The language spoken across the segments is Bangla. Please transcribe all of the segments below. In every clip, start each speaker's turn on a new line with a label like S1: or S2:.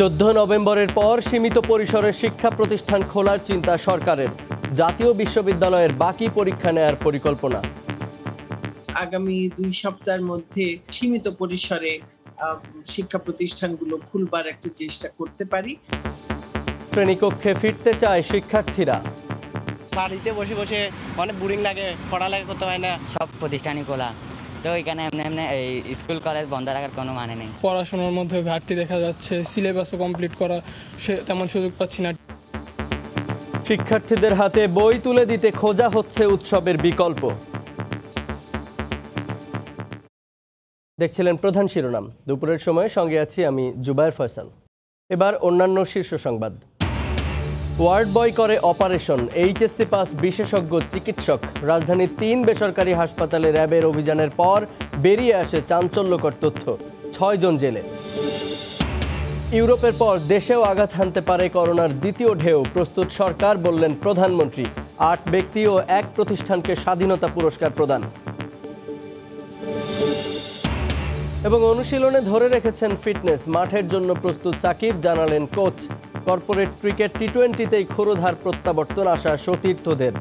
S1: 14 নভেম্বরের পর সীমিত পরিসরে শিক্ষা প্রতিষ্ঠান খোলার চিন্তা সরকারের। জাতীয় বিশ্ববিদ্যালয়ের বাকি পরীক্ষা নেয়ার পরিকল্পনা।
S2: আগামী 2 সপ্তাহের মধ্যে সীমিত পরিসরে শিক্ষা প্রতিষ্ঠানগুলো খুলবার একটা চেষ্টা করতে পারি।
S1: শ্রেণীকক্ষে ফিরতে চায় শিক্ষার্থীরা।
S3: বাড়িতে বসে বসে অনেক বোরিং লাগে, পড়ালেখা করতে হয় না।
S4: সব প্রতিষ্ঠানই খোলা, তো এখানে এমনি এই স্কুল কলেজ বন্ধ রাখার কোনো মানে নেই।
S5: পড়াশোনার মধ্যে ঘাটতি দেখা যাচ্ছে, সিলেবাসও কমপ্লিট করা তেমন সুযোগ পাচ্ছি না।
S1: শিক্ষার্থীদের হাতে বই তুলে দিতে খোঁজা হচ্ছে উৎসবের বিকল্প। দেখছিলেন প্রধান শিরোনাম। দুপুরের সময় সঙ্গে আছি আমি জুবায়ের ফয়সাল। এবার অন্যান্য শীর্ষ সংবাদ। ওয়ার্ড বয় করে অপারেশন, এইচএসসি পাস বিশেষজ্ঞ চিকিৎসক। রাজধানীর 3 বেসরকারি হাসপাতালে র্যাবের অভিযানের পর বেরিয়ে আসে চাঞ্চল্যকর তথ্য, 6 জন জেলে। ইউরোপের পর দেশেও আঘাত হানতে পারে করোনার দ্বিতীয় ঢেউ, প্রস্তুত সরকার বললেন প্রধানমন্ত্রী। 8 ব্যক্তি ও 1 প্রতিষ্ঠানকে স্বাধীনতা পুরস্কার প্রদান। এবং অনুশীলনে ধরে রেখেছেন ফিটনেস, মাঠের জন্য প্রস্তুত সাকিব, জানালেন কোচ। কর্পোরেট ক্রিকেট টি-20তেই ক্ষুরধার প্রত্যাবর্তন আশা সতীর্থদের।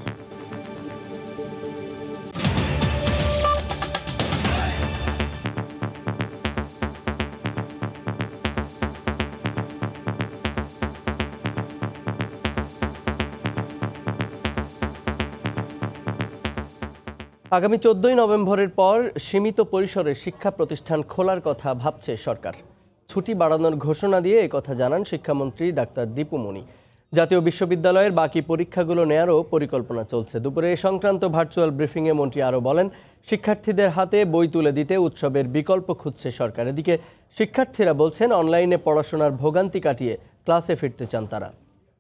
S1: আগামী 14 নভেম্বরের পর সীমিত পরিসরে শিক্ষা প্রতিষ্ঠান খোলার কথা ভাবছে সরকার। ছুটি বাড়ানোর ঘোষণা দিয়ে একথা জানান শিক্ষামন্ত্রী ডাক্তার দীপু মনি। জাতীয় বিশ্ববিদ্যালয়ের বাকি পরীক্ষাগুলো নেয়ারও পরিকল্পনা চলছে। দুপুরে এ সংক্রান্ত ভার্চুয়াল ব্রিফিংয়ে মন্ত্রী আরও বলেন, শিক্ষার্থীদের হাতে বই তুলে দিতে উৎসবের বিকল্প খুঁজছে সরকার। এদিকে শিক্ষার্থীরা বলছেন, অনলাইনে পড়াশোনার ভোগান্তি কাটিয়ে ক্লাসে ফিরতে চান তারা।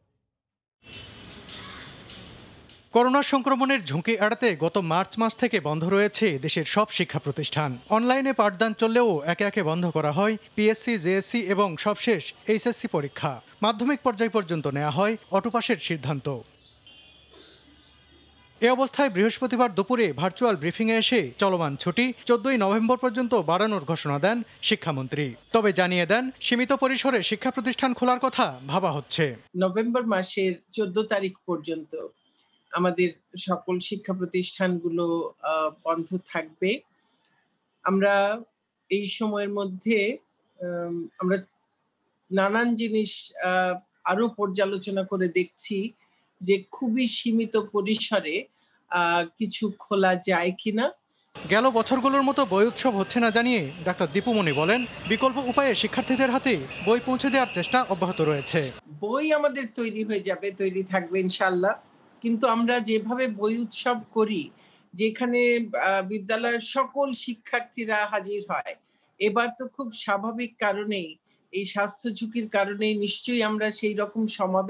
S6: করোনা সংক্রমণের ঝুঁকি এড়াতে গত মার্চ মাস থেকে বন্ধ রয়েছে দেশের সব শিক্ষা প্রতিষ্ঠান। অনলাইনে পাঠদান চললেও একে একে বন্ধ করা হয় পিএসসি, জেএসসি এবং সবশেষ এইচএসসি পরীক্ষা। মাধ্যমিক পর্যায় পর্যন্ত নেওয়া হয় অটোপাসের সিদ্ধান্ত। এ অবস্থায় বৃহস্পতিবার দুপুরে ভার্চুয়াল ব্রিফিংয়ে এসে চলমান ছুটি 14 নভেম্বর পর্যন্ত বাড়ানোর ঘোষণা দেন শিক্ষামন্ত্রী। তবে জানিয়ে দেন, সীমিত পরিসরে শিক্ষা প্রতিষ্ঠান খোলার কথা ভাবা হচ্ছে।
S2: নভেম্বর মাসের 14 তারিখ পর্যন্ত আমাদের সকল শিক্ষা প্রতিষ্ঠানগুলো বন্ধ থাকবে। আমরা এই সময়ের মধ্যে আমরা নানান জিনিস আরো পর্যালোচনা করে দেখছি যে খুবই সীমিত পরিসরে কিছু খোলা যায় কিনা।
S6: গেল বছরগুলোর মতো বই উৎসব হচ্ছে না জানিয়ে ডাক্তার দীপু মনি বলেন, বিকল্প উপায়ে শিক্ষার্থীদের হাতে বই পৌঁছে দেওয়ার চেষ্টা অব্যাহত রয়েছে।
S2: বই আমাদের তৈরি হয়ে যাবে, তৈরি থাকবে ইনশাআল্লাহ। কিন্তু আমরা যেভাবে বই উৎসব করি, যেখানে বিদ্যালয়ের সকল শিক্ষার্থীরা হাজির হয়, এবার তো খুব স্বাভাবিক কারণেই, এই স্বাস্থ্য ঝুঁকির কারণেই নিশ্চয়ই আমরা সেই রকম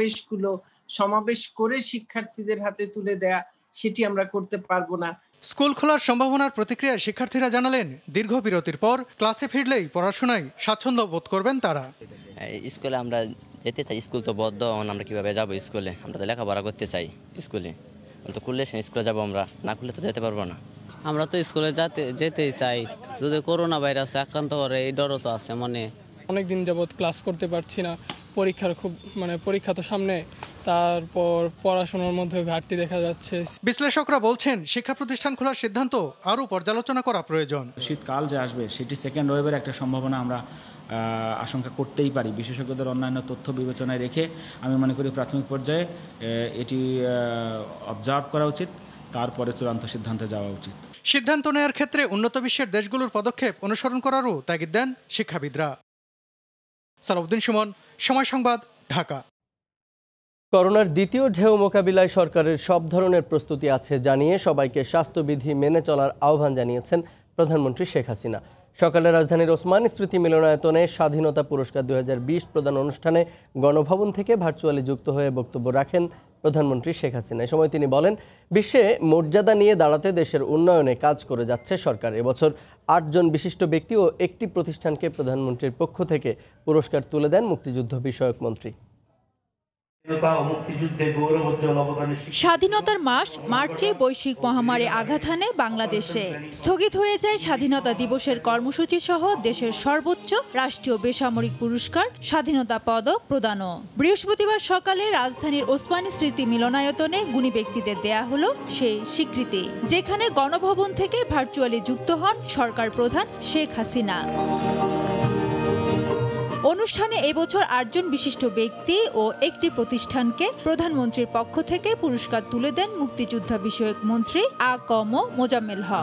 S2: সমাবেশ করে শিক্ষার্থীদের হাতে তুলে দেয়া, সেটি আমরা করতে পারবো না।
S6: স্কুল খোলার সম্ভাবনার প্রতিক্রিয়ায় শিক্ষার্থীরা জানালেন, দীর্ঘ বিরতির পর ক্লাসে ফিরলেই পড়াশোনায় স্বাচ্ছন্দ্য বোধ করবেন তারা।
S4: স্কুলে আমরা যেতে চাই, স্কুল তো বদ্ধ, আমরা কিভাবে যাব স্কুলে? আমরা তো লেখাপড়া করতে চাই স্কুলে, তো খুললে স্কুলে যাবো, আমরা না খুললে তো যেতে পারবো না।
S7: আমরা তো স্কুলে যেতেই চাই, যদি করোনা ভাইরাসে আক্রান্ত করে এই ডরও তো আছে মনে।
S5: অনেকদিন যাবৎ ক্লাস করতে পারছি না, পরীক্ষার পরীক্ষা তো সামনে, তারপর পড়াশোনার মধ্যে ঘাটতি দেখা যাচ্ছে।
S6: বিশ্লেষকরা বলছেন, শিক্ষা প্রতিষ্ঠান খোলার সিদ্ধান্ত আরও পর্যালোচনা করা প্রয়োজন।
S8: শীতকাল যে আসবে সেটি সেকেন্ড ওয়েভের একটা সম্ভাবনা আমরা আশঙ্কা করতেই পারি। বিশেষজ্ঞদের অন্যান্য তথ্য বিবেচনায় রেখে আমি মনে করি প্রাথমিক পর্যায়ে এটি অবজার্ভ করা উচিত, তারপরে চূড়ান্ত সিদ্ধান্তে যাওয়া উচিত।
S6: সিদ্ধান্ত নেওয়ার ক্ষেত্রে উন্নত বিশ্বের দেশগুলোর পদক্ষেপ অনুসরণ করারও তাগিদ দেন শিক্ষাবিদরা। সালাউদ্দিন সুমন, সময় সংবাদ, ঢাকা।
S1: করোনার দ্বিতীয় ঢেউ মোকাবিলায় সরকারের সব ধরনের প্রস্তুতি আছে জানিয়ে সবাইকে স্বাস্থ্যবিধি মেনে চলার আহ্বান জানিয়েছেন প্রধানমন্ত্রী শেখ হাসিনা। সকালে রাজধানীর ওসমানী স্মৃতি মিলনায়তনে স্বাধীনতা পুরস্কার 2020 প্রদান অনুষ্ঠানে গণভবন থেকে ভার্চুয়ালি যুক্ত হয়ে বক্তব্য রাখেন প্রধানমন্ত্রী শেখ হাসিনা। এ সময় তিনি বলেন, বিশ্বে মর্যাদা নিয়ে দাঁড়াতে দেশের উন্নয়নে কাজ করে যাচ্ছে সরকার। এবছর 8 জন বিশিষ্ট ব্যক্তি ও একটি প্রতিষ্ঠানকে প্রধানমন্ত্রীর পক্ষ থেকে পুরস্কার তুলে দেন মুক্তিযুদ্ধ বিষয়ক মন্ত্রী।
S9: স্বাধীনতার মাস মার্চে বৈশ্বিক মহামারী আঘাত হানে বাংলাদেশে। স্থগিত হয়ে যায় স্বাধীনতা দিবসের কর্মসূচি সহ দেশের সর্বোচ্চ রাষ্ট্রীয় বেসামরিক পুরস্কার স্বাধীনতা পদক প্রদানও। বৃহস্পতিবার সকালে রাজধানীর ওসমানী স্মৃতি মিলনায়তনে গুণী ব্যক্তিদের দেয়া হলো সেই স্বীকৃতি, যেখানে গণভবন থেকে ভার্চুয়ালি যুক্ত হন সরকার প্রধান শেখ হাসিনা। অনুষ্ঠানে এবছর 8 জন বিশিষ্ট ব্যক্তি ও একটি প্রতিষ্ঠানকে প্রধানমন্ত্রীর পক্ষ থেকে পুরস্কার তুলে দেন মুক্তিযোদ্ধা বিষয়ক মন্ত্রী আ.ক.ম মোজাম্মেল হক।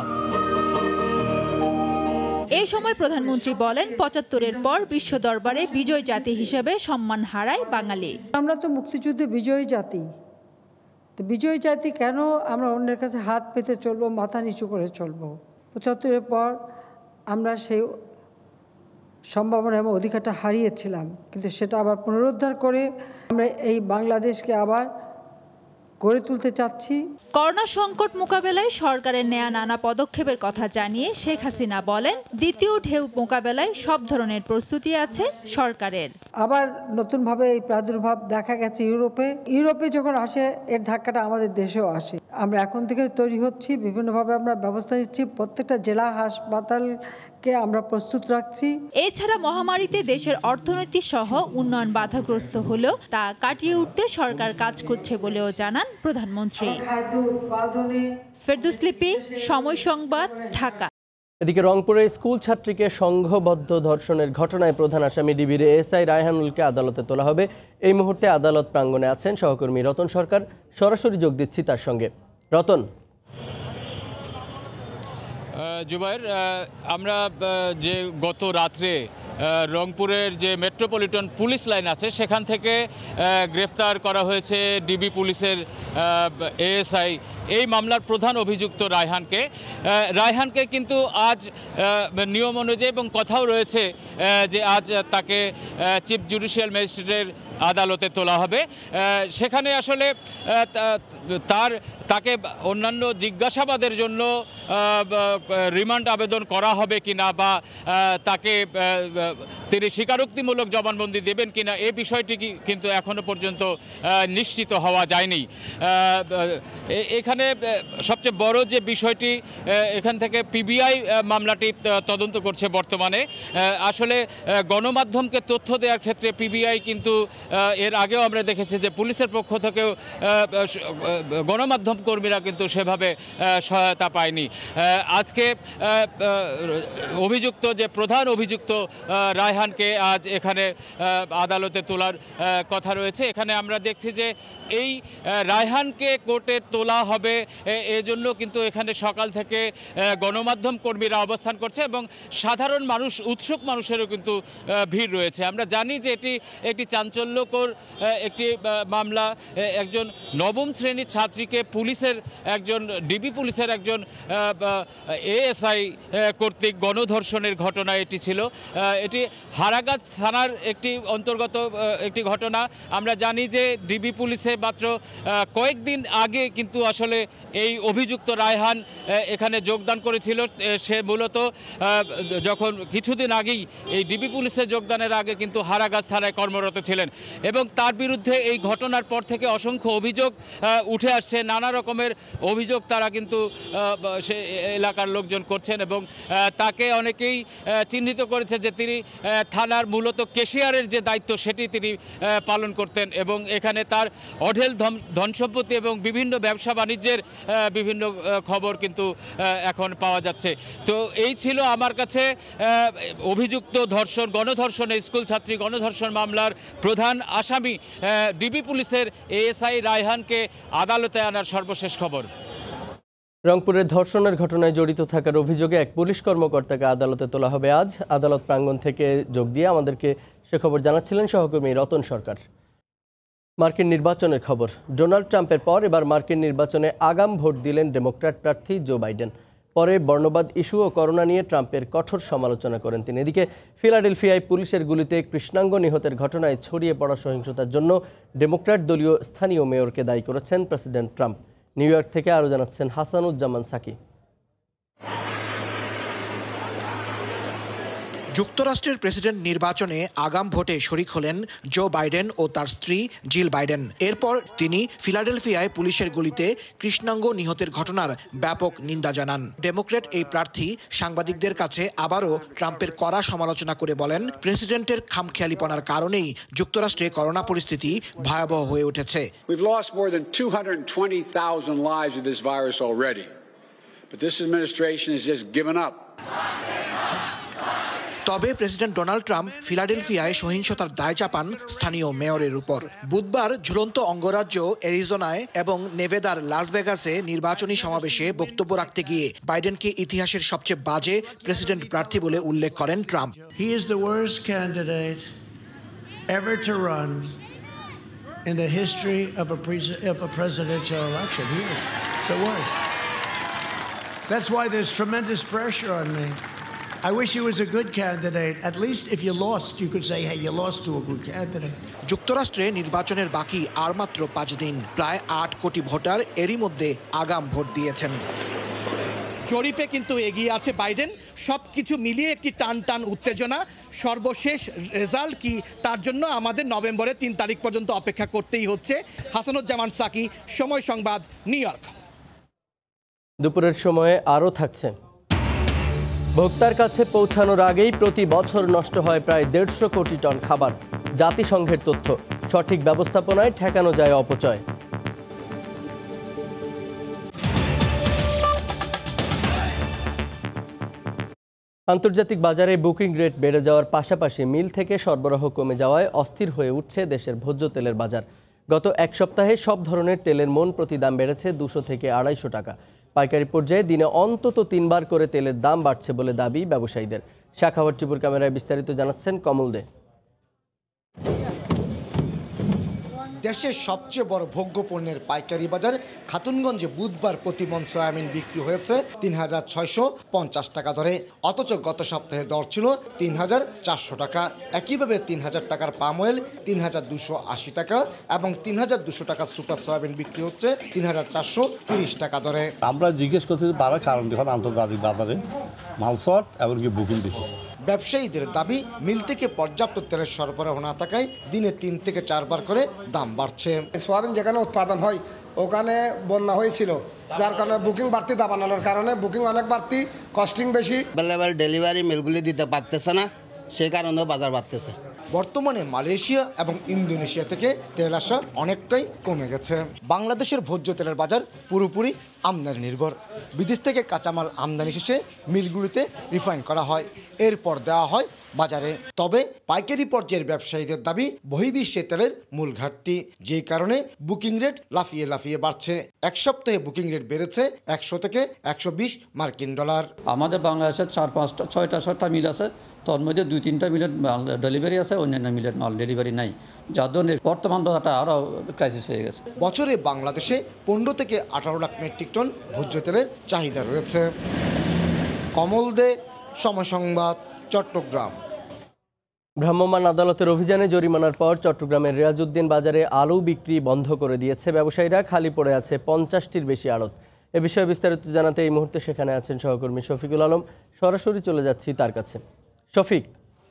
S9: এই সময় প্রধানমন্ত্রী বলেন, ৭৫-এর পর বিশ্ব দরবারে বিজয় জাতি হিসেবে সম্মান হারায় বাঙালি।
S10: আমরা তো মুক্তিযুদ্ধে বিজয়ী জাতি, তো বিজয়ী জাতি কেন আমরা অন্যের কাছে হাত পেতে চলবো, মাথা নিচু করে চলবো? ৭৫-এর পর আমরা সেই সম্ভাবনা এবং অধিকারটা হারিয়েছিলাম, কিন্তু সেটা আবার পুনরুদ্ধার করে আমরা এই বাংলাদেশকে আবার গড়ে তুলতে চাচ্ছি।
S9: করোনা সংকট মোকাবেলায় সরকারের নেয়া নানা পদক্ষেপের কথা জানিয়ে শেখ হাসিনা বলেন, দ্বিতীয় ঢেউ মোকাবেলায় সব ধরনের প্রস্তুতি আছে সরকারের।
S10: আবার নতুনভাবে এই প্রাদুর্ভাব দেখা গেছে ইউরোপে যখন আসে এর ধাক্কাটা আমাদের দেশেও আসে। আমরা এখন থেকে তৈরি হচ্ছি, বিভিন্নভাবে আমরা ব্যবস্থা নিচ্ছি, প্রত্যেকটা জেলা হাসপাতালকে আমরা প্রস্তুত রাখছি।
S9: এছাড়া মহামারীতে দেশের অর্থনীতি সহ উন্নয়ন বাধাগ্রস্ত হলেও তা কাটিয়ে উঠতে সরকার কাজ করছে বলেও জানান প্রধানমন্ত্রী। ফেরদৌস লিপি, সময় সংবাদ, ঢাকা।
S1: এদিকে রংপুরে স্কুল ছাত্রীকে সংঘবদ্ধ ধর্ষণের ঘটনায় প্রধান আসামি ডিবির এসআই রায়হানুলকে আদালতে তোলা হবে। এই মুহূর্তে আদালত প্রাঙ্গণে আছেন সহকর্মী রতন সরকার। সরাসরি যোগ দিচ্ছি তার সঙ্গে। রতন।
S11: জুবাইর, আমরা যে গত রাত্রে রংপুরের যে মেট্রোপলিটন পুলিশ লাইন আছে সেখান থেকে গ্রেফতার করা হয়েছে ডিবি পুলিশের এএসআই, এই মামলার প্রধান অভিযুক্ত রায়হানকে কিন্তু আজ নিয়ম অনুযায়ী এবং কথাও রয়েছে যে আজ তাকে চিফ জুডিশিয়াল ম্যাজিস্ট্রেটের আদালতে তোলা হবে। সেখানে আসলে তাকে অন্যান্য জিজ্ঞাসাবাদের জন্য রিমান্ড আবেদন করা হবে কিনা বা তাকে তিনি স্বীকারোক্তিমূলক জবানবন্দি দেবেন কিনা এই বিষয়টি কিন্তু এখনো পর্যন্ত নিশ্চিত হওয়া যায়নি। এখানে সবচেয়ে বড় যে বিষয়টি, এখান থেকে পিবিআই মামলাটি তদন্ত করছে বর্তমানে। আসলে গণমাধ্যমকে তথ্য দেওয়ার ক্ষেত্রে পিবিআই কিন্তু এর আগেও আমরা দেখেছি যে পুলিশের পক্ষ থেকেও গণমাধ্যম কর্মীরা কিন্তু সেভাবে সহায়তা পায়নি। আজকে প্রধান অভিযুক্ত রায়হানকে আজ এখানে আদালতে তোলার কথা রয়েছে। এখানে আমরা দেখছি যে এই রায়হানকে কোর্টে তোলা হবে এজন্য কিন্তু এখানে সকাল থেকে গণমাধ্যম কর্মীরা অবস্থান করছে এবং সাধারণ মানুষ, উৎসুক মানুষেরও কিন্তু ভিড় রয়েছে। আমরা জানি যে এটি একটি চাঞ্চল্যকর একটি মামলা। একজন নবম শ্রেণীর ছাত্রীকে ডিবি পুলিশের একজন এএসআই কর্তৃক গণধর্ষণের ঘটনা এটি ছিল। এটি হারাগাছ থানার অন্তর্গত একটি ঘটনা। আমরা জানি যে ডিবি পুলিশে মাত্র কয়েকদিন আগে কিন্তু আসলে এই অভিযুক্ত রায়হান এখানে যোগদান করেছিল। সে মূলত যখন কিছুদিন আগেই এই ডিবি পুলিশে যোগদানের আগে কিন্তু হারাগাছ থানায় কর্মরত ছিলেন এবং তার বিরুদ্ধে এই ঘটনার পর থেকে অসংখ্য অভিযোগ উঠে আসছে। নানা রকমের অভিযোগ তারা কিন্তু সে এলাকার লোকজন করছেন এবং তাকে অনেকেই চিহ্নিত করেছে যে তিনি থানার মূলত ক্যাশিয়ারের যে দায়িত্ব সেটি তিনি পালন করতেন এবং এখানে তার অঢেল ধনসম্পত্তি এবং বিভিন্ন ব্যবসা বাণিজ্যের বিভিন্ন খবর কিন্তু এখন পাওয়া যাচ্ছে। তো এই ছিল আমার কাছে অভিযুক্ত গণধর্ষণে স্কুল ছাত্রী গণধর্ষণ মামলার প্রধান আসামি ডিবি পুলিশের এএসআই রায়হানকে আদালতে আনার সর্বশেষ খবর।
S1: রংপুরের ধর্ষণের ঘটনায় জড়িত থাকার অভিযোগে এক পুলিশ কর্মকর্তাকে আদালতে তোলা হবে আজ। আদালত প্রাঙ্গণ থেকে যোগ দিয়ে আমাদেরকে সে খবর জানাচ্ছিলেন সহকর্মী রতন সরকার। মার্কিন নির্বাচনের খবর। ডোনাল্ড ট্রাম্পের পর এবার মার্কিন নির্বাচনে আগাম ভোট দিলেন ডেমোক্র্যাট প্রার্থী জো বাইডেন। পরে বর্ণবাদ ইস্যু ও করোনা নিয়ে ট্রাম্পের কঠোর সমালোচনা করেন তিনি। এদিকে ফিলাডেলফিয়ায় পুলিশের গুলিতে কৃষ্ণাঙ্গ নিহতের ঘটনায় ছড়িয়ে পড়া সহিংসতার জন্য ডেমোক্র্যাট দলীয় স্থানীয় মেয়রকে দায়ী করেছেন প্রেসিডেন্ট ট্রাম্প। নিউ ইয়র্ক থেকে আরও জানাচ্ছেন হাসানুজ্জামান সাকি।
S12: যুক্তরাষ্ট্রের প্রেসিডেন্ট নির্বাচনে আগাম ভোটে শরিক হলেন জো বাইডেন ও তার স্ত্রী জিল বাইডেন। এরপর তিনি ফিলাডেলফিয়ায় পুলিশের গুলিতে কৃষ্ণাঙ্গ নিহতের ঘটনার ব্যাপক নিন্দা জানান। ডেমোক্র্যাট এই প্রার্থী সাংবাদিকদের কাছে আবারও ট্রাম্পের কড়া সমালোচনা করে বলেন, প্রেসিডেন্টের খামখেয়ালিপনার কারণেই যুক্তরাষ্ট্রে করোনা পরিস্থিতি ভয়াবহ হয়ে উঠেছে।
S13: We've lost more than 220,000 lives of this virus already. But this administration has just given up.
S12: তবে প্রেসিডেন্ট ডোনাল্ড ট্রাম্প ফিলাডেলফিয়ায় সহিংসতার দায় চাপান স্থানীয় মেয়রের উপর। বুধবার ঝুলন্ত অঙ্গরাজ্য অ্যারিজোনায় এবং নেভাদার লাস ভেগাসে নির্বাচনী সমাবেশে বক্তব্য রাখতে গিয়ে বাইডেনকে ইতিহাসের সবচেয়ে বাজে প্রেসিডেন্ট প্রার্থী বলে উল্লেখ করেন Trump.
S14: He is the worst candidate ever to run in the history of a presidential election. He is the worst. That's why there's tremendous pressure on me. I wish he was a good candidate. At least if you lost, you could say, hey, you lost to a good candidate.
S12: যুক্তরাষ্ট্রে নির্বাচনের বাকি আর মাত্র 5 দিন। প্রায় 8 কোটি ভোটার এরই মধ্যে আগাম ভোট দিয়েছেন।
S15: জরিপে কিন্তু এগিয়ে আছে বাইডেন। সবকিছু মিলিয়ে একটি টান উত্তেজনা। সর্বশেষ রেজাল্ট কি তার জন্য আমাদের নভেম্বরের 3 তারিখ পর্যন্ত অপেক্ষা করতেই হচ্ছে। হাসানুজ্জামান সাকি, সময় সংবাদ, নিউ ইয়র্ক।
S1: দুপুরের সময়ে আরও থাকছে। ভোক্তার কাছে পৌঁছানোর আগেই প্রতি বছর নষ্ট হয় প্রায় 150 কোটি টন খাবার। জাতিসংঘের তথ্য, সঠিক ব্যবস্থাপনায় ঠেকানো যায় অপচয়। আন্তর্জাতিক বাজারে বুকিং রেট বেড়ে যাওয়ার পাশাপাশি মিল থেকে সরবরাহ কমে যাওয়ায় অস্থির হয়ে উঠছে দেশের ভোজ্য তেলের বাজার। গত এক সপ্তাহে সব ধরনের তেলের মন প্রতি দাম বেড়েছে 200 থেকে 250 টাকা। পাইকারি পর্যায়ে দিনে অন্তত 3 বার করে তেলের দাম বাড়ছে বলে দাবি ব্যবসায়ীদের। শাখাওয়াত টিপুর ক্যামেরায় বিস্তারিত জানাচ্ছেন কমল দে।
S16: দেশের সবচেয়ে বড় ভোগ্য পণ্যের পাইকারি বাজার খাতুনগঞ্জে বুধবার প্রতি মন সয়াবিন বিক্রি হয়েছে 3650 টাকা দরে। অথচ গত সপ্তাহে দর ছিল 3400 টাকা। একইভাবে 3000 টাকার পাম অয়েল 3280 টাকা এবং 3200 টাকার সুপার সয়াবিন বিক্রি হচ্ছে 3430 টাকা দরে।
S17: আমরা জিজ্ঞেস করছি বাড়ার কারণ দেখুন আন্তর্জাতিক বাজারে মাল শর্ট এমনকি বুকিং বেশি।
S16: ব্যবসায়ীদের দাবি, মিল থেকে পর্যাপ্ত তেলের সরবরাহ না থাকায় দিনে 3 থেকে 4 বার করে দাম বাড়ছে।
S18: সোয়াবিন যেখানে উৎপাদন হয় ওখানে বন্যা হয়েছিল, যার কারণে বুকিং বাড়তি, দাবানলের কারণে বুকিং অনেক বাড়তি, কস্টিং বেশি।
S3: বেলাবার ডেলিভারি মিলগুলি দিতে পারতেছে না, সেই কারণেও বাজার বাড়তেছে।
S16: বর্তমানে মালয়েশিয়া এবং ইন্দোনেশিয়া থেকে তেল আসা অনেকটাই কমে গেছে। বাংলাদেশের ভোজ্য তেলের বাজার পুরোপুরি আমদানি নির্ভর। বিদেশ থেকে কাঁচামাল আমদানি শেষে মিলগুলিতে রিফাইন করা হয়, এরপর দেওয়া হয় বাজারে। তবে পাইকারি পর্যায়ের ব্যবসায়ীদের দাবি, বহির্বিশ্বে তেলের মূল ঘাটতি, যে কারণে বুকিং রেট লাফিয়ে বাড়ছে। এক সপ্তাহে বুকিং রেট বেড়েছে 100 থেকে 120 মার্কিন ডলার।
S19: আমাদের বাংলাদেশের 4-5-6টা মিল আছে, তার মধ্যে 2-3টা মিলের মাল ডেলিভারি আছে, অন্যান্য মিলের মাল ডেলিভারি নাই, যার জন্য বর্তমান বাজারটা আরও ক্রাইসিস হয়ে গেছে।
S16: বছরে বাংলাদেশে 15 থেকে 18 লাখ মেট্রিক টন ভোজ্য তেলের চাহিদা রয়েছে। কমল দে, সময় সংবাদ, চট্টগ্রাম।
S1: ভ্রাম্যমাণ আদালতের অভিযানে জরিমানার পর চট্টগ্রামের রিয়াজউদ্দিন বাজারে আলু বিক্রি বন্ধ করে দিয়েছে ব্যবসায়ীরা। খালি পড়ে আছে 50টির বেশি আড়ত। এ বিষয়ে বিস্তারিত জানাতে এই মুহূর্তে সেখানে আছেন সহকর্মী শফিকুল আলম। সরাসরি চলে যাচ্ছি তার কাছে। শফিক,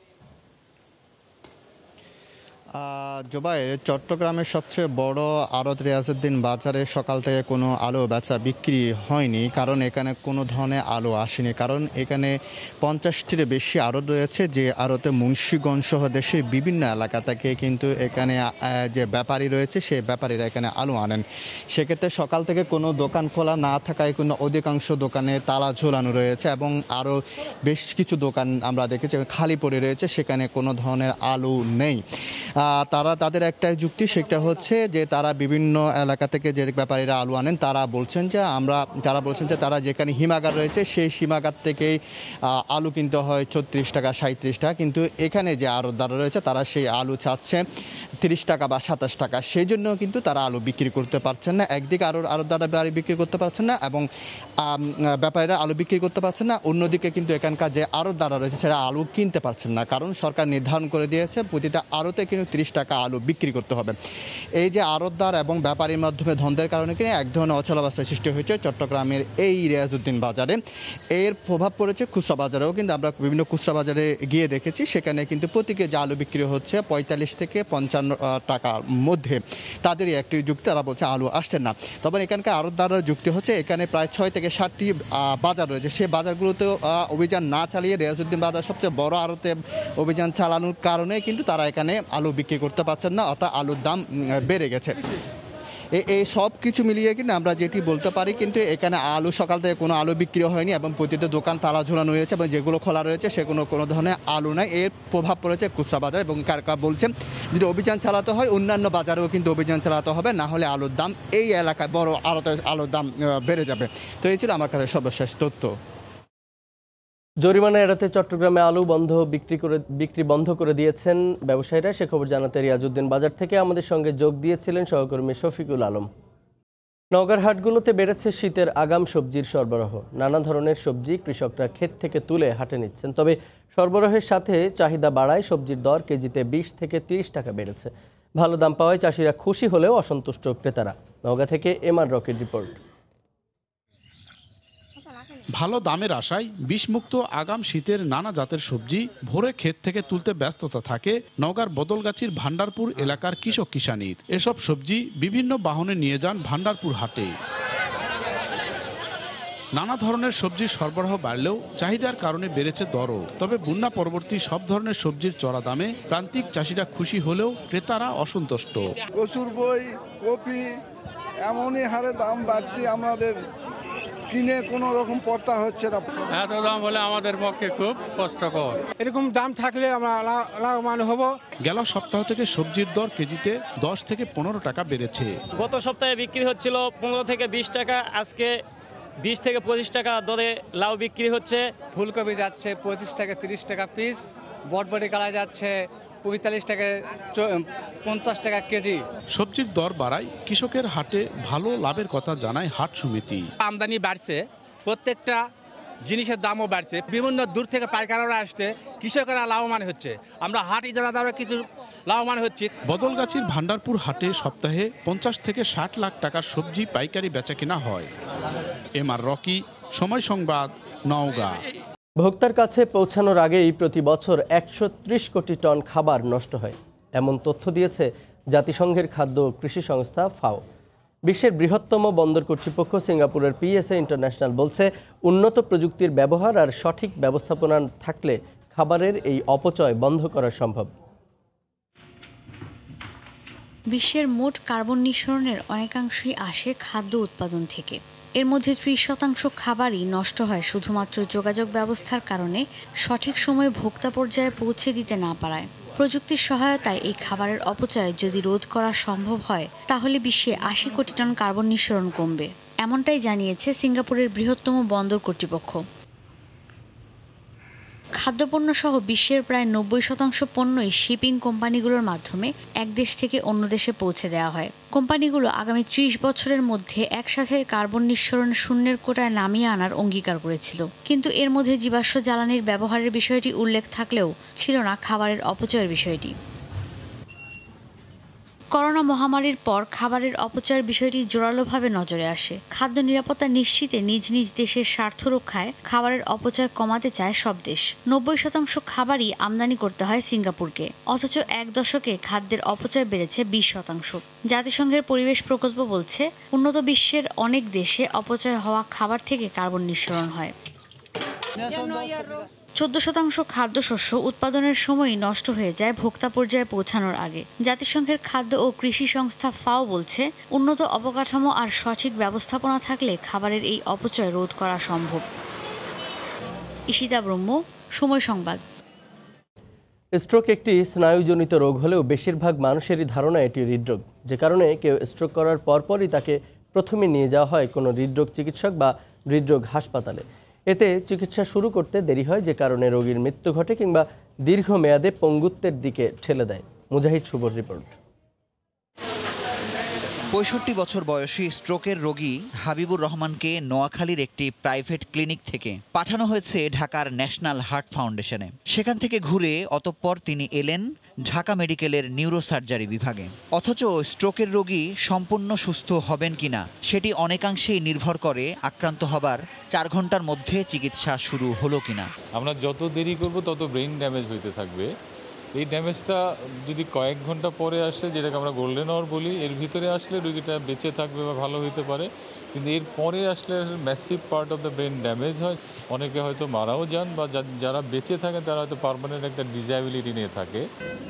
S20: জুবাইর, চট্টগ্রামের সবচেয়ে বড় আড়ত রিয়াজউদ্দিন বাজারে সকাল থেকে কোনো আলু বেচা বিক্রি হয়নি, কারণ এখানে কোনো ধরনের আলু আসেনি। কারণ এখানে 50টির বেশি আড়ত রয়েছে, যে আড়তে মুন্সিগঞ্জ সহ দেশের বিভিন্ন এলাকা থেকে কিন্তু এখানে যে ব্যাপারী রয়েছে সেই ব্যাপারীরা এখানে আলু আনেন। সেক্ষেত্রে সকাল থেকে কোনো দোকান খোলা না থাকায় কোনো অধিকাংশ দোকানে তালা ঝোলানো রয়েছে এবং আরও বেশ কিছু দোকান আমরা দেখেছি খালি পড়ে রয়েছে, সেখানে কোনো ধরনের আলু নেই। তাদের একটা যুক্তি, সেটা হচ্ছে যে তারা বিভিন্ন এলাকা থেকে যে ব্যাপারীরা আলু আনেন তারা বলছেন যে তারা যেখানে হিমাগার রয়েছে সেই হিমাগার থেকেই আলু কিনতে হয় 36 টাকা 37 টাকা, কিন্তু এখানে যে আড়তদার রয়েছে তারা সেই আলু চাচ্ছে 30 টাকা বা 27 টাকা। সেই জন্য কিন্তু তারা আলু বিক্রি করতে পারছেন না। একদিকে আড়তদাররা আলু বিক্রি করতে পারছেন না এবং ব্যাপারীরা আলু বিক্রি করতে পারছেন না। অন্যদিকে কিন্তু এখানকার যে আড়তদাররা রয়েছে সেটা আলু কিনতে পারছেন না, কারণ সরকার নির্ধারণ করে দিয়েছে প্রতিটা আড়তে কিন্তু 30 টাকা আলু বিক্রি করতে হবে। এই যে আড়তদার এবং ব্যাপারীর মাধ্যমে দ্বন্দ্বের কারণে কিন্তু এক ধরনের অচলাবস্থার সৃষ্টি হয়েছে চট্টগ্রামের এই রিয়াজউদ্দিন বাজারে। এর প্রভাব পড়েছে খুচরা বাজারেও, কিন্তু আমরা বিভিন্ন খুচরা বাজারে গিয়ে দেখেছি সেখানে কিন্তু প্রতি কেজি আলু বিক্রি হচ্ছে 45 থেকে 55 টাকার মধ্যে। তাদেরই একটি যুক্তি, তারা বলছে আলু আসছে না। তবে এখানকার আড়তদাররা যুক্তি হচ্ছে এখানে প্রায় 6 থেকে 7টি বাজার রয়েছে, সেই বাজারগুলোতেও অভিযান না চালিয়ে রিয়াজউদ্দিন বাজার সবচেয়ে বড় আড়তে অভিযান চালানোর কারণে কিন্তু তারা এখানে আলু বিক্রি করতে পারছেন না, অর্থাৎ আলুর দাম বেড়ে গেছে। এই সব কিছু মিলিয়ে কিন্তু আমরা যেটি বলতে পারি, কিন্তু এখানে আলু সকাল থেকে কোনো আলু বিক্রি হয়নি এবং প্রতিটা দোকান তালা ঝোলানো রয়েছে এবং যেগুলো খোলা রয়েছে সেগুলো কোনো ধরনের আলু নাই। এর প্রভাব পড়েছে খুচরা বাজার এবং কারকার বলছেন যদি অভিযান চালাতে হয় অন্যান্য বাজারেও কিন্তু অভিযান চালাতে হবে, না হলে আলুর দাম এই এলাকায় বড় আলুর দাম বেড়ে যাবে। তো এই ছিল আমার কাছে সর্বশেষ তথ্য।
S1: জরিমানা এড়াতে চট্টগ্রামে আলু বিক্রি বন্ধ করে দিয়েছেন ব্যবসায়ীরা। সে খবর জানাতে রিয়াজউদ্দিন বাজার থেকে আমাদের সঙ্গে যোগ দিয়েছিলেন সহকর্মী শফিকুল আলম। নওগাঁর হাটগুলোতে বেড়েছে শীতের আগাম সবজির সরবরাহ। নানা ধরনের সবজি কৃষকরা ক্ষেত থেকে তুলে হাটে নিচ্ছেন, তবে সরবরাহের সাথে চাহিদা বাড়ায় সবজির দর কেজিতে 20 থেকে 30 টাকা বেড়েছে। ভালো দাম পাওয়ায় চাষিরা খুশি হলেও অসন্তুষ্ট ক্রেতারা। নওগাঁ থেকে এমআর রকির রিপোর্ট।
S21: ভালো দামের আশায় বিষমুক্ত আগাম শীতের নানা জাতের সবজি ভোরে ক্ষেত থেকে তুলতে ব্যস্ততা থাকে নওগাঁর বদলগাছির ভান্ডারপুর এলাকার কৃষক কিষানীর। এসব সবজি বিভিন্ন বাহনে নিয়ে যান ভান্ডারপুর হাটে। নানা ধরনের সবজির সরবরাহ বাড়লেও চাহিদার কারণে বেড়েছে দরও। তবে বন্যা পরবর্তী সব ধরনের সবজির চড়া দামে প্রান্তিক চাষিরা খুশি হলেও ক্রেতারা অসন্তুষ্ট।
S22: কচুর বই, কপি এমনই হারে দাম বাড়তি, আমাদের কিনে কোনো রকম পড়তা হচ্ছে না।
S23: এত দাম হলে আমাদের পক্ষে খুব কষ্টকর। এরকম দাম থাকলে আমরা লাভবান হব।
S21: গেল সপ্তাহ থেকে সবজির দর কেজিতে 10 থেকে 15 টাকা বেড়েছে।
S24: গত সপ্তাহে বিক্রি হচ্ছিল 15 থেকে 20 টাকা, আজকে 20 থেকে 25 টাকা দরে লাউ বিক্রি হচ্ছে।
S25: ফুলকপি যাচ্ছে 25 থেকে 30 টাকা পিস, বটবটি কালা যাচ্ছে 45 থেকে 50 টাকা কেজি।
S21: সবজির দর বাড়ায় কৃষকের হাটে ভালো লাভের কথা জানায় হাট সমিতি।
S26: আমদানি বাড়ছে, প্রত্যেকটা জিনিসের দামও বাড়ছে, বিভিন্ন দূর থেকে পাইকাররা আসছে, কৃষকেরা লাভবান হচ্ছে, আমরা হাট ইজারাদাররা কিছু লাভবান হচ্ছি।
S21: বদলগাছির ভান্ডারপুর হাটে সপ্তাহে 50 থেকে 60 লাখ টাকার সবজি পাইকারি বেচা কেনা হয়। এমআর রকি, সময় সংবাদ, নওগাঁ।
S1: ভোক্তার কাছে পৌঁছানোর আগেই প্রতি বছর 130 কোটি টন খাবার নষ্ট হয়, এমন তথ্য দিয়েছে জাতিসংঘের খাদ্য ও কৃষি সংস্থা ফাও। বিশ্বের বৃহত্তম বন্দর কর্তৃপক্ষ সিঙ্গাপুরের পিএসএ ইন্টারন্যাশনাল বলছে, উন্নত প্রযুক্তির ব্যবহার আর সঠিক ব্যবস্থাপনা থাকলে খাবারের এই অপচয় বন্ধ করা সম্ভব।
S9: বিশ্বের মোট কার্বন নিঃসরণের অনেকাংশই আসে খাদ্য উৎপাদন থেকে। এর মধ্যে 30% খাবারই নষ্ট হয় শুধুমাত্র যোগাযোগ ব্যবস্থার কারণে সঠিক সময়ে ভোক্তা পর্যায়ে পৌঁছে দিতে না পারায়। প্রযুক্তির সহায়তায় এই খাবারের অপচয় যদি রোধ করা সম্ভব হয়, তাহলে বিশ্বে 80 কোটি টন কার্বন নিঃসরণ কমবে, এমনটাই জানিয়েছে সিঙ্গাপুরের বৃহত্তম বন্দর কর্তৃপক্ষ। খাদ্যপণ্য সহ বিশ্বের প্রায় 90% পণ্যই শিপিং কোম্পানিগুলোর মাধ্যমে এক দেশ থেকে অন্য দেশে পৌঁছে দেওয়া হয়। কোম্পানিগুলো আগামী 30 বছরের মধ্যে একসাথে কার্বন নিঃসরণ শূন্যের কোটায় নামিয়ে আনার অঙ্গীকার করেছিল, কিন্তু এর মধ্যে জীবাশ্ম জ্বালানির ব্যবহারের বিষয়টি উল্লেখ থাকলেও ছিল না খাবারের অপচয়ের বিষয়টি। করোনা মহামারীর পর খাবারের অপচয়ের বিষয়টি জোরালোভাবে নজরে আসে। খাদ্য নিরাপত্তা নিশ্চিতে নিজ নিজ দেশের স্বার্থ রক্ষায় খাবারের অপচয় কমাতে চায় সব দেশ। 90% খাবারই আমদানি করতে হয় সিঙ্গাপুরকে, অথচ এক দশকে খাদ্যের অপচয় বেড়েছে 20%। জাতিসংঘের পরিবেশ প্রকল্প বলছে, উন্নত বিশ্বের অনেক দেশে অপচয় হওয়া খাবার থেকে কার্বন নিঃসরণ হয়। 14% খাদ্যশস্য উৎপাদনের সময় নষ্ট হয়ে যায় ভোক্তা পর্যায়ে পৌঁছানোর আগে। জাতিসংঘের খাদ্য ও কৃষি সংস্থা ফাও বলছে, উন্নত অবকাঠামো আর সঠিক ব্যবস্থাপনা থাকলে খাবারের এই অপচয় রোধ করা সম্ভব। ঈশিতা ব্রহ্ম, সময় সংবাদ।
S1: স্ট্রোক একটি স্নায়ুজনিত রোগ হলেও বেশিরভাগ মানুষেরই ধারণা এটি হৃদরোগ, যে কারণে কেউ স্ট্রোক করার পরপরই তাকে প্রথমে নিয়ে যাওয়া হয় কোনো হৃদরোগ চিকিৎসক বা হৃদরোগ হাসপাতালে। এতে চিকিৎসা শুরু করতে দেরি হয়, যে কারণে রোগীর মৃত্যু ঘটে কিংবা দীর্ঘমেয়াদে পঙ্গুত্বের দিকে ঠেলে দেয়। মুজাহিদ শুভর রিপোর্ট।
S2: ৬৫ বছর বয়সী স্ট্রোকের রোগী হাবিবুর রহমানকে নোয়াখালীর একটি প্রাইভেট ক্লিনিক থেকে পাঠানো হয়েছে ঢাকার ন্যাশনাল হার্ট ফাউন্ডেশনে। সেখান থেকে ঘুরে অতঃপর তিনি এলেন ঢাকা মেডিকেলের নিউরোসার্জারি বিভাগে। অথচ স্ট্রোকের রোগী সম্পূর্ণ সুস্থ হবেন কিনা সেটি অনেকাংশেই নির্ভর করে আক্রান্ত হবার ৪ ঘন্টার মধ্যে চিকিৎসা শুরু হলো কিনা।
S4: আমরা যত দেরি করব তত ব্রেন ড্যামেজ হইতে থাকবে। এই ড্যামেজটা যদি কয়েক ঘন্টা পরে আসে, যেটাকে আমরা গোল্ডেন আওয়ার বলি, এর ভিতরে আসলে রোগীটা বেঁচে থাকবে বা ভালো হইতে পারে। কিন্তু এর পরে আসলে massive part of the brain damage হয়, অনেকে হয়তো মারাও যান বা যারা বেঁচে থাকেন তারা হয়তো পার্মানেন্ট একটা ডিসএবিলিটি নিয়ে থাকে।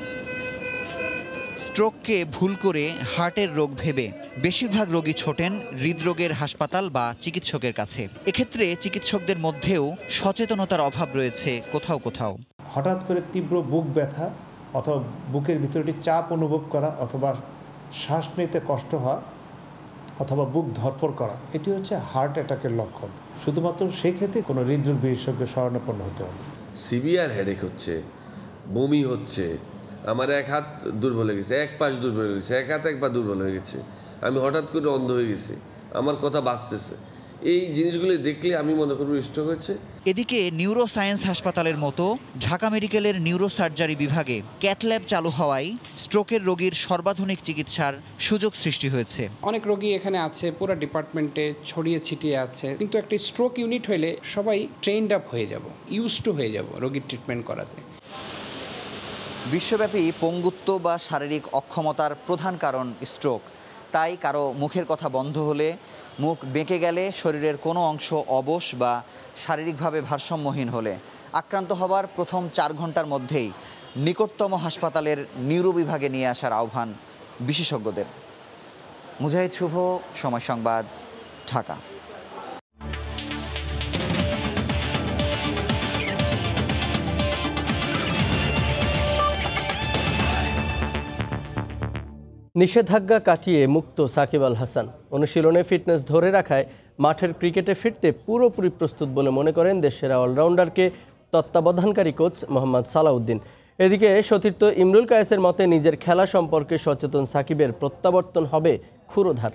S2: স্ট্রোককে ভুল করে হার্টের রোগ ভেবে বেশিরভাগ রোগী ছোটেন হৃদরোগের হাসপাতাল বা চিকিৎসকের কাছে। এক্ষেত্রে চিকিৎসকদের মধ্যেও সচেতনতার অভাব রয়েছে কোথাও কোথাও।
S5: হঠাৎ করে তীব্র বুক ব্যথা অথবা বুকের ভিতরে একটি চাপ অনুভব করা অথবা শ্বাস নিতে কষ্ট হওয়া অথবা বুক ধরফর করা, এটি হচ্ছে হার্ট অ্যাটাকের লক্ষণ। শুধুমাত্র সেই ক্ষেত্রে কোনো হৃদরোগ বিশেষজ্ঞের শরণাপন্ন হতে হবে।
S6: সিভিয়ার হেডেক হচ্ছে, বমি হচ্ছে, আমার এক হাত দুর্বল হয়ে গেছে, এক পাশ দুর্বল হয়ে গেছে, এক হাত এক পা দুর্বল হয়ে গেছে, আমি হঠাৎ করে অন্ধ হয়ে গেছি, আমার কথা বাঁচতেছে, এই জিনিসগুলি দেখলে আমি মনে করব স্ট্রোক হচ্ছে।
S2: এদিকে নিউরোসায়েন্স হাসপাতালের মতো ঢাকা মেডিকেলের নিউরোসার্জারি বিভাগে ক্যাথ ল্যাব চালু হওয়ায় স্ট্রোকের রোগীর সর্বাধুনিক চিকিৎসার সুযোগ সৃষ্টি হয়েছে।
S7: অনেক রোগী এখানে আছে, পুরো ডিপার্টমেন্টে ছড়িয়ে ছিটিয়ে আছে, কিন্তু একটি স্ট্রোক ইউনিট হলে সবাই ট্রেনড আপ হয়ে যাব, ইউজড টু হয়ে যাব রোগীর ট্রিটমেন্ট করাতে।
S2: বিশ্বব্যাপী পঙ্গুত্ব বা শারীরিক অক্ষমতার প্রধান কারণ স্ট্রোক। তাই কারো মুখের কথা বন্ধ হলে, মুখ বেঁকে গেলে, শরীরের কোনো অংশ অবশ বা শারীরিকভাবে ভারসাম্যহীন হলে আক্রান্ত হবার প্রথম ৪ ঘন্টার মধ্যেই নিকটতম হাসপাতালের নিউরো বিভাগে নিয়ে আসার আহ্বান বিশেষজ্ঞদের। মুজাহিদ শুভ, সময় সংবাদ, ঢাকা।
S1: নিষেধাজ্ঞা কাটিয়ে মুক্ত সাকিব আল হাসান। অনুশীলনে ফিটনেস ধরে রাখায় মাঠের ক্রিকেটে ফিরতে পুরোপুরি প্রস্তুত বলে মনে করেন দেশের অলরাউন্ডারকে তত্ত্বাবধানকারী কোচ মোহাম্মদ সালাউদ্দিন। এদিকে সতীর্থ ইমরুল কায়েসের মতে নিজের খেলা সম্পর্কে সচেতন সাকিবের প্রত্যাবর্তন হবে ক্ষুরোধার।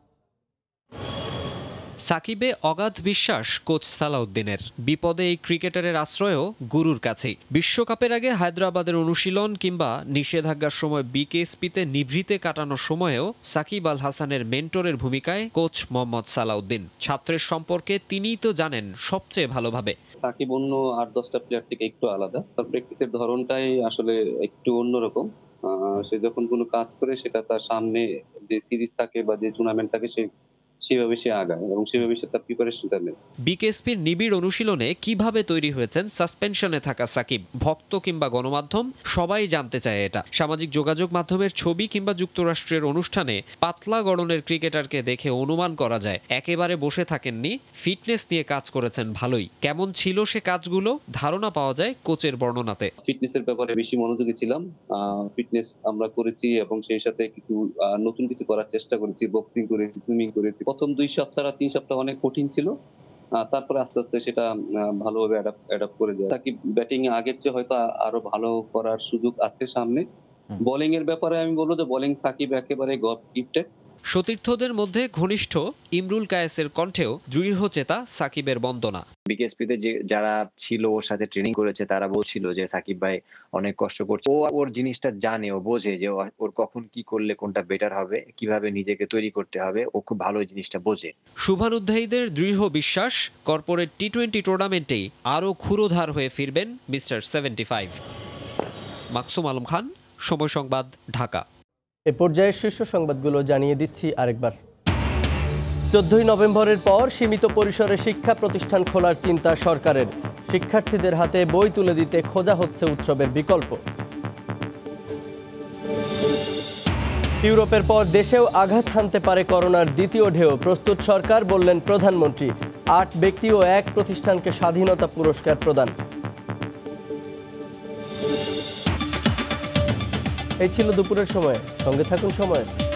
S8: সাকিবে অগাধ বিশ্বাস কোচ সালাউদ্দিনের। বিপদে এই ক্রিকেটারের আশ্রয়ও গুরুর কাছেই। বিশ্বকাপের আগে হায়দ্রাবাদের অনুশীলন কিংবা নিষেধাজ্ঞার সময় বিকেএসপিতে নিভৃতে কাটানোর সময়েও সাকিব আল হাসানের মেন্টরের ভূমিকায় কোচ মোহাম্মদ সালাউদ্দিন। ছাত্রের সম্পর্কে তিনিই তো জানেন সবচেয়ে ভালোভাবে।
S27: সাকিব অন্য ৮-১০টা প্লেয়ার থেকে একটু আলাদা, তার প্র্যাকটিসের ধরনটাই আসলে একটু অন্যরকম। সে যখন কোনো কাজ করে সেটা তার সামনে যে সিরিজ থাকে বা যে টুর্নামেন্ট থাকে সেভাবে সে আগায় এবং সেভাবে সে তার প্রিপারেশনটা নেয়।
S8: বিকেএসপির নিবিড় অনুশীলনে কিভাবে তৈরি হয়েছেন সাসপেনশনে থাকা সাকিব, ভক্ত কিংবা গণমাধ্যম সবাই জানতে চায় এটা। সামাজিক যোগাযোগ মাধ্যমের ছবি কিংবা যুক্তরাষ্ট্রের অনুষ্ঠানে পাতলা গড়নের ক্রিকেটারকে দেখে অনুমান করা যায় একেবারে বসে থাকেননি, ফিটনেস নিয়ে কাজ করেছেন ভালোই। কেমন ছিল সে কাজগুলো ধারণা পাওয়া যায় কোচের বর্ণনাতে।
S27: ফিটনেসের ব্যাপারে বেশি মনোযোগী ছিলাম, ফিটনেস আমরা করেছি এবং সেই সাথে কিছু নতুন কিছু করার চেষ্টা করেছি, বক্সিং করেছি, সুইমিং করেছি। প্রথম 2 সপ্তাহ 3 সপ্তাহ অনেক কঠিন ছিল, তারপরে আস্তে আস্তে সেটা ভালোভাবে অ্যাডাপ্ট করে যায়। তাকে ব্যাটিং আগের চেয়ে হয়তো আরো ভালো করার সুযোগ আছে সামনে। বোলিং এর ব্যাপারে আমি বলবো যে বোলিং সাকিব একেবারে গিফটেড।
S8: সতীর্থদের মধ্যে ঘনিষ্ঠ ইমরুল কায়েসের কণ্ঠেও দৃঢ় চেতা সাকিবের বন্দনা।
S28: বিকেএসপিতে যে যারা ছিল ওর সাথে ট্রেনিং করেছে তারা বলছিল যে সাকিব ভাই অনেক কষ্ট করছে, ও ওর জিনিসটা জানে, ও বোঝে যে ওর কখন কি করলে কোনটা বেটার হবে, কিভাবে নিজেকে তৈরি করতে হবে, ও খুব ভালো জিনিসটা বোঝে।
S8: শুভানুধ্যায়ীদের দৃঢ় বিশ্বাস কর্পোরেট টি-20 টুর্নামেন্টেই আরও ক্ষুরোধার হয়ে ফিরবেন মিস্টার 75। মাকসুম আলম খান, সময় সংবাদ, ঢাকা।
S1: এ পর্যায়ে শীর্ষ সংবাদগুলো জানিয়ে দিচ্ছি আরেকবার। 14 নভেম্বরের পর সীমিত পরিসরে শিক্ষা প্রতিষ্ঠান খোলার চিন্তা সরকারের। শিক্ষার্থীদের হাতে বই তুলে দিতে খোঁজা হচ্ছে উৎসবের বিকল্প। ইউরোপের পর দেশেও আঘাত হানতে পারে করোনার দ্বিতীয় ঢেউ, প্রস্তুত সরকার বললেন প্রধানমন্ত্রী। 8 ব্যক্তি ও 1 প্রতিষ্ঠানকে স্বাধীনতা পুরস্কার প্রদান। এই ছিল দুপুরের সময়, সঙ্গে থাকুন সময়।